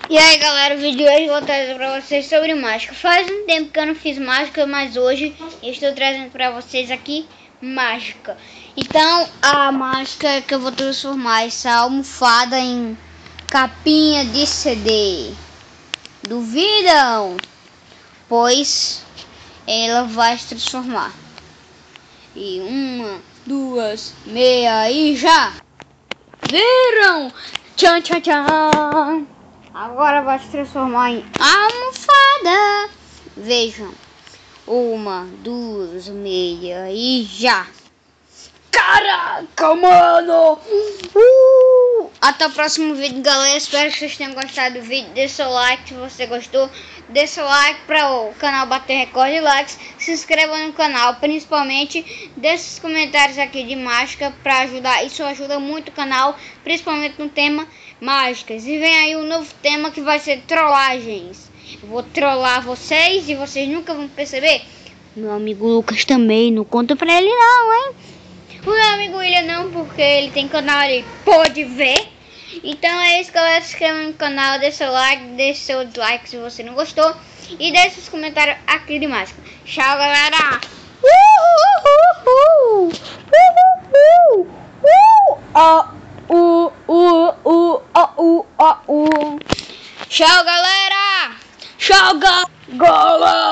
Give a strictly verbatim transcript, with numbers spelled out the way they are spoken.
E aí galera, o vídeo de hoje eu vou trazer pra vocês sobre mágica. Faz um tempo que eu não fiz mágica, mas hoje eu estou trazendo pra vocês aqui mágica. Então a mágica é que eu vou transformar essa almofada em capinha de C D. Duvidam? Pois ela vai se transformar. E uma, duas, meia e já! Viram? Tchan, tchan, tchan! Agora vai se transformar em almofada. Vejam. Uma, duas, meia e já. Caraca, mano. Uh! Até o próximo vídeo, galera. Espero que vocês tenham gostado do vídeo. Deixe seu like se você gostou. Deixe seu like para o canal bater recorde de likes. Se inscreva no canal. Principalmente, deixe os comentários aqui de mágica para ajudar. Isso ajuda muito o canal. Principalmente no tema mágicas. E vem aí um novo tema que vai ser trollagens. Eu vou trollar vocês e vocês nunca vão perceber. Meu amigo Lucas também. Não conta pra ele não, hein? O meu amigo William não, porque ele tem canal, ele pode ver. Então é isso, galera. Se inscreva no canal, deixa seu like, deixa seu dislike se você não gostou. E deixa os comentários aqui de mágica. Tchau, galera! Uhul! Uhul! Uhul! Uh, uh, uh, uh, uh. Tchau, galera! Tchau, galera!